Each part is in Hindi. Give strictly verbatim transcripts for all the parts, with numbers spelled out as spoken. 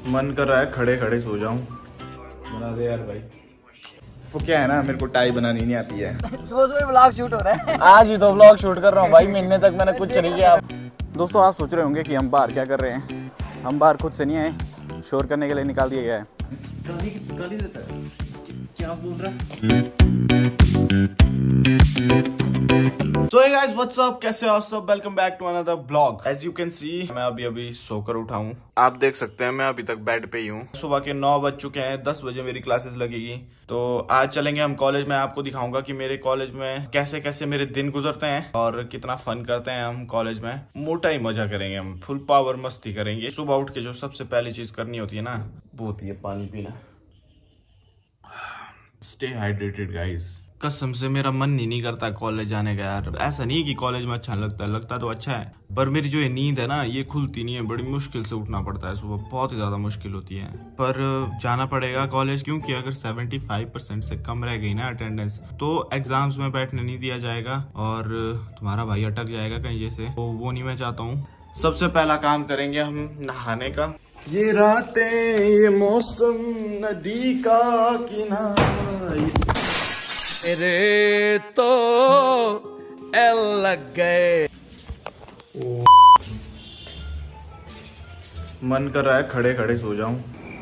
मन कर रहा है खड़े खड़े सो जाऊं। बना दे यार भाई। वो क्या है ना, मेरे को टाई बनानी नहीं आती है। सुबह सुबह व्लॉग शूट हो रहा है। आज ही तो व्लॉग शूट कर रहा हूँ भाई, महीने तक मैंने कुछ नहीं किया। दोस्तों आप सोच रहे होंगे कि हम बाहर क्या कर रहे हैं। हम बाहर खुद से नहीं आए, शोर करने के लिए निकाल दिया गया है। गाली गाली देता है, क्या बोल रहा है? So hey guys, what's up? कैसे हो आप सब? Welcome back to another blog. As you can see मैं अभी अभी सोकर उठा हूँ। आप देख सकते हैं मैं अभी तक बेड पे ही हूँ। सुबह के नौ बज चुके हैं, दस बजे मेरी क्लासेस लगेगी। तो आज चलेंगे हम कॉलेज में। आपको दिखाऊंगा कि मेरे कॉलेज में कैसे कैसे मेरे दिन गुजरते हैं और कितना फन करते हैं हम कॉलेज में। मोटा ही मजा करेंगे हम, फुल पावर मस्ती करेंगे। सुबह उठ के जो सबसे पहली चीज करनी होती है ना, वो होती है पानी पीना। Stay hydrated guys. कसम से मेरा मन ही नहीं करता कॉलेज जाने का यार। ऐसा नहीं है कि कॉलेज में अच्छा लगता है, लगता तो अच्छा है, पर मेरी जो ये नींद है ना, ये खुलती नहीं है। बड़ी मुश्किल से उठना पड़ता है सुबह, बहुत ही ज्यादा मुश्किल होती है। पर जाना पड़ेगा कॉलेज, क्योंकि अगर पचहत्तर परसेंट से कम रह गई ना अटेंडेंस, तो एग्जाम्स में बैठने नहीं दिया जाएगा और तुम्हारा भाई अटक जाएगा कहीं जैसे। तो वो नहीं मैं चाहता हूँ। सबसे पहला काम करेंगे हम नहाने का। ये रातें, ये मौसम, नदी का किनारा, मेरे तो एल लग गए। मन कर रहा है खड़े खड़े सो जाऊं।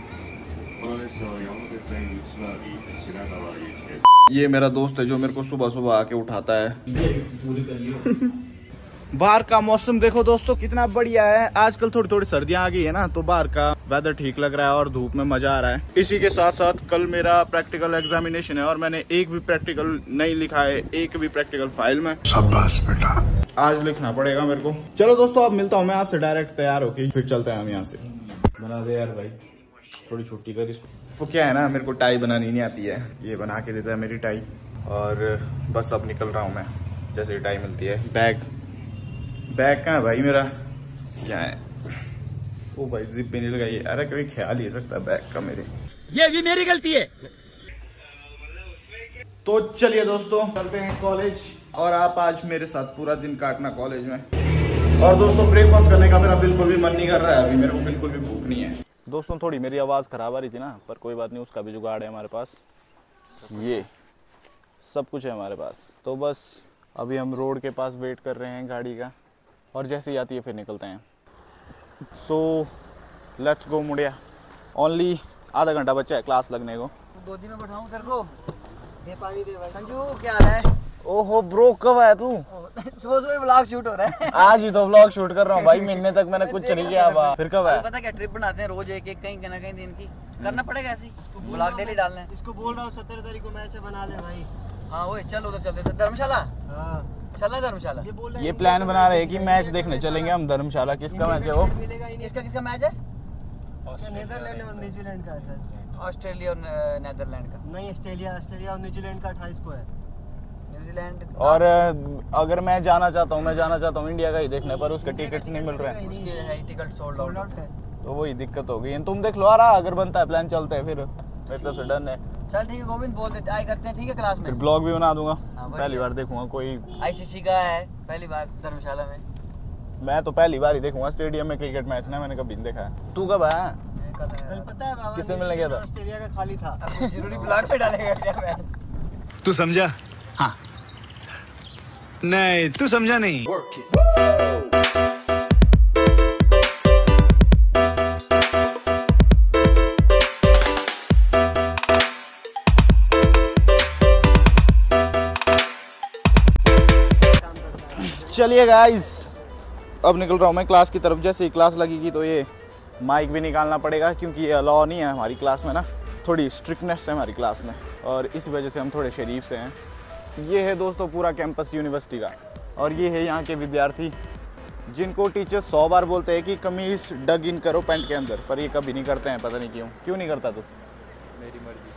ये मेरा दोस्त है जो मेरे को सुबह सुबह आके उठाता है। बाहर का मौसम देखो दोस्तों कितना बढ़िया है। आजकल थोड़ी थोड़ी सर्दियां आ गई है ना, तो बाहर का वेदर ठीक लग रहा है और धूप में मजा आ रहा है। इसी के साथ साथ कल मेरा प्रैक्टिकल एग्जामिनेशन है और मैंने एक भी प्रैक्टिकल नहीं लिखा है, एक भी प्रैक्टिकल फाइल में। शाबाश बेटा, आज लिखना पड़ेगा मेरे को। चलो दोस्तों अब मिलता हूँ मैं आपसे डायरेक्ट तैयार होके, फिर चलते हैं हम यहाँ से। बना दे यार भाई, थोड़ी छुट्टी कर इसको। वो क्या है ना, मेरे को टाई बनानी नहीं आती है, ये बना के देता है मेरी टाई। और बस अब निकल रहा हूँ मैं, जैसे टाई मिलती है। बैग बैग कहाँ है भाई मेरा? क्या है? ओ भाई जिप भी नहीं लगाई। अरे कभी ख्याल ही रखता बैग का मेरे। ये भी मेरी गलती है। तो चलिए दोस्तों चलते हैं कॉलेज, और आप आज मेरे साथ पूरा दिन काटना कॉलेज में। और दोस्तों ब्रेकफास्ट करने का मेरा बिल्कुल भी मन नहीं कर रहा है अभी, मेरे को बिल्कुल भी भूख नहीं है। दोस्तों थोड़ी मेरी आवाज खराब आ रही थी ना, पर कोई बात नहीं, उसका भी जुगाड़ है हमारे पास। ये सब कुछ है हमारे पास। तो बस अभी हम रोड के पास वेट कर रहे हैं गाड़ी का, और जैसे ही आती है फिर निकलते हैं। So let's go Mudiya. Only आधा घंटा बचा है क्लास लगने को। गोदी में बैठाऊं तेरे को? दे पानी दे भाई। संजू क्या हाल है? ओहो ब्रो, कब आया तू? सुबह सुबह व्लॉग शूट हो रहा है। आज ही तो व्लॉग शूट कर रहा हूँ भाई, महीने तक मैंने कुछ नहीं किया। फिर कब आया? पता क्या ट्रिप बनाते हैं रोज एक एक कहीं ना कहीं दिन की, करना पड़ेगा ऐसे ही। व्लॉग डेली डालना है। इसको बोल रहा हूँ सत्रह तारीख को मैच बना ले भाई। हाँ वही, चल उधर चलते थे धर्मशाला। हाँ चलना धर्मशाला। ये, ये प्लान बना रहे हैं कि मैच देखने चलेंगे हम धर्मशाला। किसका मैच है वो? किसका किसका मैच है? नीदरलैंड और न्यूजीलैंड का है सर। ऑस्ट्रेलिया और नीदरलैंड का नहीं, ऑस्ट्रेलिया ऑस्ट्रेलिया और न्यूजीलैंड का अट्ठाईस को है। न्यूजीलैंड। और अगर मैं जाना चाहता हूँ, मैं जाना चाहता हूँ इंडिया का ही देखने, पर उसके टिकट्स नहीं मिल रहे हैं। उसके है टिकट सोल्ड आउट है, तो वही दिक्कत हो गई। तुम देख लो आ रहा, अगर बनता है प्लान चलते हैं फिर। मेरे तरफ से डन है। चल ठीक है गोविंद, बोल देते आए करते हैं, ठीक है क्लास में। फिर ब्लॉग भी बना दूंगा। पहली बार देखूंगा कोई आईसीसी का है, पहली बार धर्मशाला में। मैं तो पहली बार ही देखूंगा स्टेडियम में क्रिकेट मैच ना, मैंने कभी नहीं देखा है। तू कब आया? कल कल पता है बाबा किससे मिलने गया था? ऑस्ट्रेलिया का खाली था। जरूरी ब्लॉग पे डालेगा क्या मैं? तू समझा? हाँ नहीं तू समझा नहीं। चलिए गाइस अब निकल रहा हूँ मैं क्लास की तरफ। जैसे ही क्लास लगेगी तो ये माइक भी निकालना पड़ेगा, क्योंकि ये अलाउ नहीं है हमारी क्लास में ना, थोड़ी स्ट्रिक्टनेस है हमारी क्लास में, और इस वजह से हम थोड़े शरीफ से हैं। ये है दोस्तों पूरा कैंपस यूनिवर्सिटी का, और ये है यहाँ के विद्यार्थी जिनको टीचर सौ बार बोलते हैं कि कमीज डग इन करो पैंट के अंदर, पर ये कभी नहीं करते हैं। पता नहीं क्यों क्यों नहीं करता तू? मेरी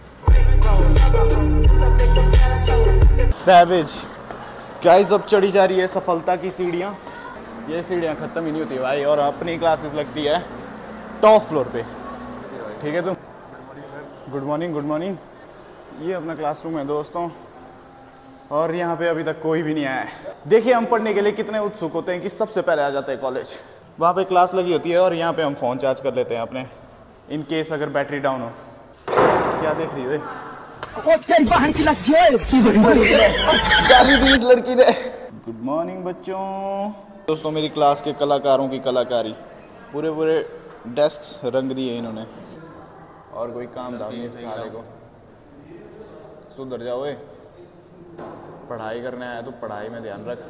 मर्जी। सैवेज गाइस अब चढ़ी जा रही है सफलता की सीढ़ियाँ। ये सीढ़ियाँ ख़त्म ही नहीं होती भाई, और अपनी क्लासेस लगती है टॉप फ्लोर पे। ठीक है तुम? Good morning good morning. ये अपना क्लासरूम है दोस्तों, और यहाँ पे अभी तक कोई भी नहीं आया है। देखिए हम पढ़ने के लिए कितने उत्सुक होते हैं कि सबसे पहले आ जाते हैं कॉलेज। वहाँ पे क्लास लगी होती है और यहाँ पे हम फ़ोन चार्ज कर लेते हैं अपने। इन केस अगर बैटरी डाउन हो। क्या देख रही है? गाली दी इस लड़की ने। गुड मॉर्निंग बच्चों। दोस्तों मेरी क्लास के कलाकारों की कलाकारी, पूरे पूरे डेस्क रंग दिए इन्होंने और कोई काम धाम नहीं सारे को। सुधर जाओ, पढ़ाई करने आया तो पढ़ाई में ध्यान रख।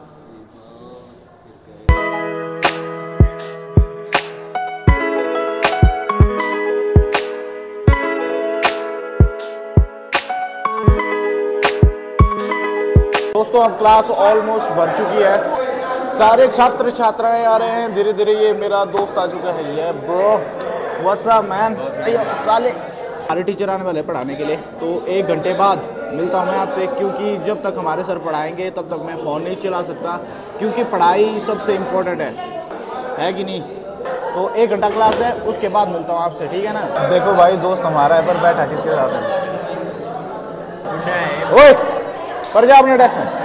दोस्तों अब क्लास ऑलमोस्ट भर चुकी है, सारे छात्र छात्राएं आ रहे हैं धीरे धीरे। ये मेरा दोस्त आ चुका है, ये ब्रो व्हाट्स अप मैन। साले हमारे टीचर आने वाले पढ़ाने के लिए, तो एक घंटे बाद मिलता हूँ मैं आपसे, क्योंकि जब तक हमारे सर पढ़ाएंगे तब तक मैं फ़ोन नहीं चला सकता, क्योंकि पढ़ाई सबसे इम्पोर्टेंट है, है कि नहीं। तो एक घंटा क्लास है, उसके बाद मिलता हूँ आपसे, ठीक है ना। देखो भाई दोस्त हमारा है, पर बैठा किसके साथ है? ओए पर जा अपने डेस्क में।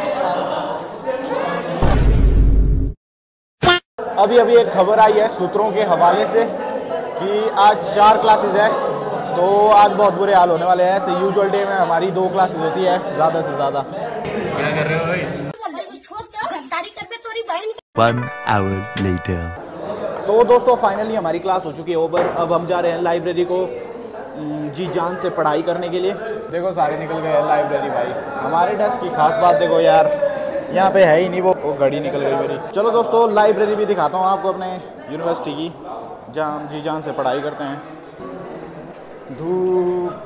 अभी अभी एक खबर आई है सूत्रों के हवाले से कि आज चार क्लासेस है, तो आज बहुत बुरे हाल होने वाले हैं। ऐसे यूजुअल डे में हमारी दो क्लासेस होती है ज़्यादा से ज़्यादा। क्या कर रहे हो भाई? One hour later. तो दोस्तों फाइनली हमारी क्लास हो चुकी है ओवर। अब हम जा रहे हैं लाइब्रेरी को जी जान से पढ़ाई करने के लिए। देखो सारे निकल गए हैं लाइब्रेरी भाई। हमारे डेस्क की खास बात देखो यार, यहाँ पे है ही नहीं, वो वो घड़ी निकल गई मेरी। चलो दोस्तों लाइब्रेरी भी दिखाता हूँ आपको अपने यूनिवर्सिटी की, जहाँ हम जी जान से पढ़ाई करते हैं। धूप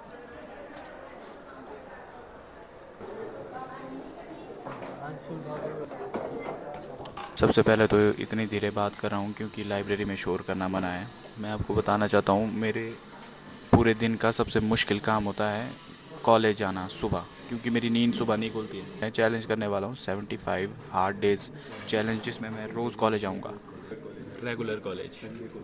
सबसे पहले तो इतनी धीरे बात कर रहा हूँ क्योंकि लाइब्रेरी में शोर करना मना है। मैं आपको बताना चाहता हूँ मेरे पूरे दिन का सबसे मुश्किल काम होता है कॉलेज जाना सुबह, क्योंकि मेरी नींद सुबह नहीं खुलती है। मैं चैलेंज करने वाला हूँ seventy five hard days challenge, जिसमें मैं रोज़ कॉलेज आऊँगा, रेगुलर कॉलेज।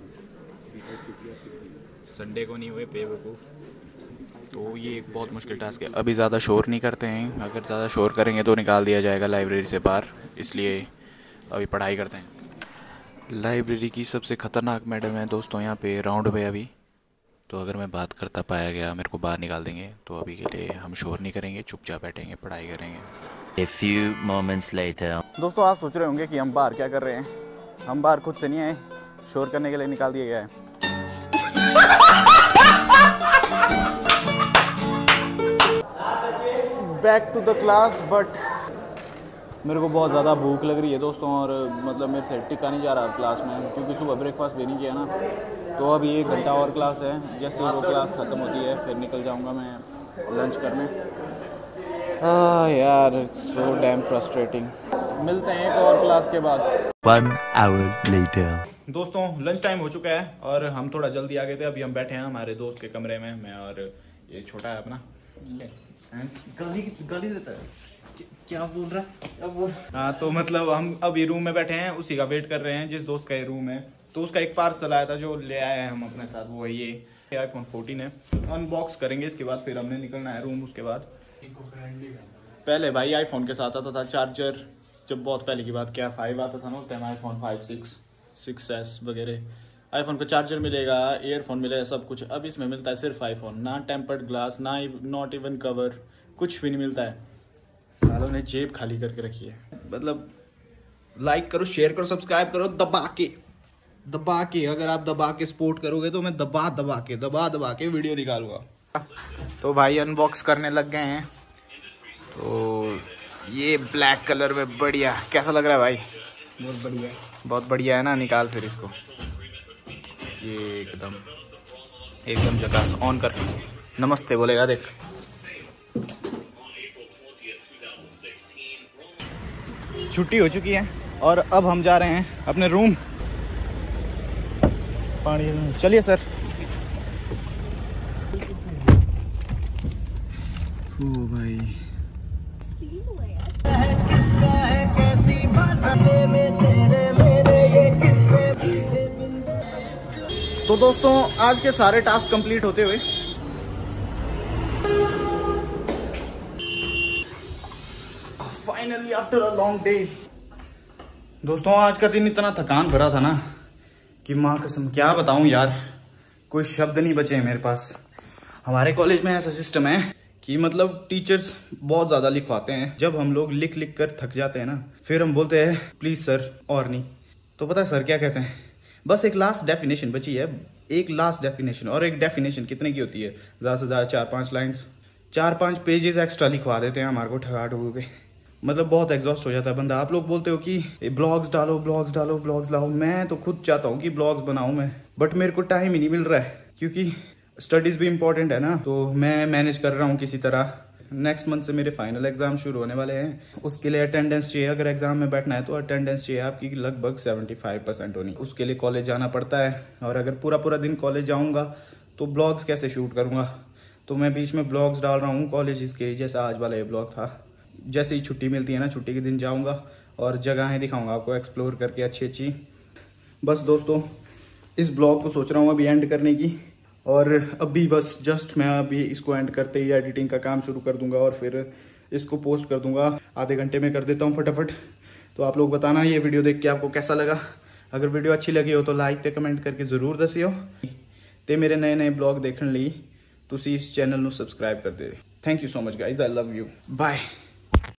संडे को नहीं हुए बेवकूफ़। तो ये एक बहुत मुश्किल टास्क है। अभी ज़्यादा शोर नहीं करते हैं, अगर ज़्यादा शोर करेंगे तो निकाल दिया जाएगा लाइब्रेरी से बाहर, इसलिए अभी पढ़ाई करते हैं। लाइब्रेरी की सबसे ख़तरनाक मैडम है दोस्तों यहाँ पे राउंड पे अभी, तो अगर मैं बात करता पाया गया मेरे को बाहर निकाल देंगे। तो अभी के लिए हम शोर नहीं करेंगे, चुपचाप बैठेंगे, पढ़ाई करेंगे। A few moments later. दोस्तों आप सोच रहे होंगे कि हम बाहर क्या कर रहे हैं। हम बाहर खुद से नहीं आए, शोर करने के लिए निकाल दिया गया है। Back to the class, but मेरे को बहुत ज़्यादा भूख लग रही है दोस्तों, और मतलब मेरे से टिका नहीं जा रहा क्लास में, क्योंकि सुबह ब्रेकफास्ट भी नहीं किया ना। तो अभी एक घंटा और क्लास है, जैसे वो क्लास ख़त्म होती है फिर निकल जाऊंगा मैं लंच करने। आह यार सो डैम फ्रस्ट्रेटिंग। मिलते हैं एक और क्लास के बाद। One hour later. दोस्तों लंच टाइम हो चुका है और हम थोड़ा जल्दी आ गए थे। अभी हम बैठे हैं हमारे दोस्त के कमरे में, मैं और ये छोटा है अपना। गाली गाली देता है, क्या बोल रहा है, क्या बोल हाँ। तो मतलब हम अभी रूम में बैठे हैं, उसी का वेट कर रहे हैं जिस दोस्त का ये रूम है। तो उसका एक पार्सल आया था जो ले आए हैं हम अपने साथ, वो है ये आईफोन फोर्टीन है। अनबॉक्स करेंगे इसके बाद, फिर हमने निकलना है रूम। उसके बाद पहले भाई आईफोन के साथ आता था चार्जर, जब बहुत पहले की बात, क्या फाइव आता था ना उस time, iPhone five six six S वगैरह। आईफोन का चार्जर मिलेगा, ईयरफोन मिलेगा, सब कुछ। अब इसमें मिलता है सिर्फ आईफोन, ना टेम्पर्ड ग्लास, ना नॉट इवन कवर, कुछ भी नहीं मिलता है। सालों ने जेब खाली करके रखी है। मतलब लाइक करो, शेयर करो, सब्सक्राइब करो, दबा के दबा के अगर आप दबा के सपोर्ट करोगे तो मैं दबा दबा के दबा दबा के वीडियो निकालूंगा। तो भाई अनबॉक्स करने लग गए हैं। तो ये ब्लैक कलर में बढ़िया, कैसा लग रहा है भाई? बहुत बढ़िया, बहुत बढ़िया है ना। निकाल फिर इसको, ये एकदम एकदम झकास। ऑन कर, नमस्ते बोलेगा देख। छुट्टी हो चुकी है और अब हम जा रहे हैं अपने रूम। पानी चलिए सर। ओ भाई तो दोस्तों आज के सारे टास्क कंप्लीट होते हुए finally after a long day. दोस्तों आज का दिन इतना थकान भरा था ना कि माँ कसम क्या बताऊं यार। कोई शब्द नहीं बचे हैं मेरे पास। हमारे कॉलेज में ऐसा सिस्टम है कि मतलब टीचर्स बहुत ज़्यादा लिखवाते हैं। जब हम लोग लिख लिख कर थक जाते हैं ना, फिर हम बोलते हैं प्लीज़ सर और नहीं। तो पता है सर क्या कहते हैं, बस एक लास्ट डेफिनेशन बची है, एक लास्ट डेफिनेशन। और एक डेफिनेशन कितने की होती है, ज़्यादा से ज़्यादा चार पाँच लाइन्स, चार पाँच पेजेस एक्स्ट्रा लिखवा देते हैं हमारे को ठगा ठगू के। मतलब बहुत एग्जॉस्ट हो जाता है बंदा। आप लोग बोलते हो कि ब्लॉग्स डालो ब्लॉग्स डालो ब्लॉग्स लाओ, मैं तो खुद चाहता हूँ कि ब्लॉग्स बनाऊँ मैं, बट मेरे को टाइम ही नहीं मिल रहा है क्योंकि स्टडीज़ भी इम्पोर्टेंट है ना। तो मैं मैनेज कर रहा हूँ किसी तरह। नेक्स्ट मंथ से मेरे फाइनल एग्जाम शुरू होने वाले हैं, उसके लिए अटेंडेंस चाहिए। अगर एग्जाम में बैठना है तो अटेंडेंस चाहिए आपकी लगभग पचहत्तर परसेंट होनी। उसके लिए कॉलेज जाना पड़ता है, और अगर पूरा पूरा दिन कॉलेज जाऊँगा तो ब्लॉग्स कैसे शूट करूँगा। तो मैं बीच में ब्लॉग्स डाल रहा हूँ कॉलेज के, जैसा आज वाला ये ब्लॉग था। जैसे ही छुट्टी मिलती है ना, छुट्टी के दिन जाऊँगा और जगहें दिखाऊँगा आपको एक्सप्लोर करके अच्छी अच्छी। बस दोस्तों, इस ब्लॉग को सोच रहा हूँ अभी एंड करने की, और अभी बस जस्ट मैं अभी इसको एंड करते ही एडिटिंग का काम शुरू कर दूंगा और फिर इसको पोस्ट कर दूंगा। आधे घंटे में कर देता हूँ फटाफट। तो आप लोग बताना ये वीडियो देख के आपको कैसा लगा। अगर वीडियो अच्छी लगी हो तो लाइक ते कमेंट करके ज़रूर दसियो। ते मेरे नए नए ब्लॉग देखने ਲਈ ਤੁਸੀਂ इस चैनल ਨੂੰ सब्सक्राइब कर दे। Thank you so much guys, I love you, bye.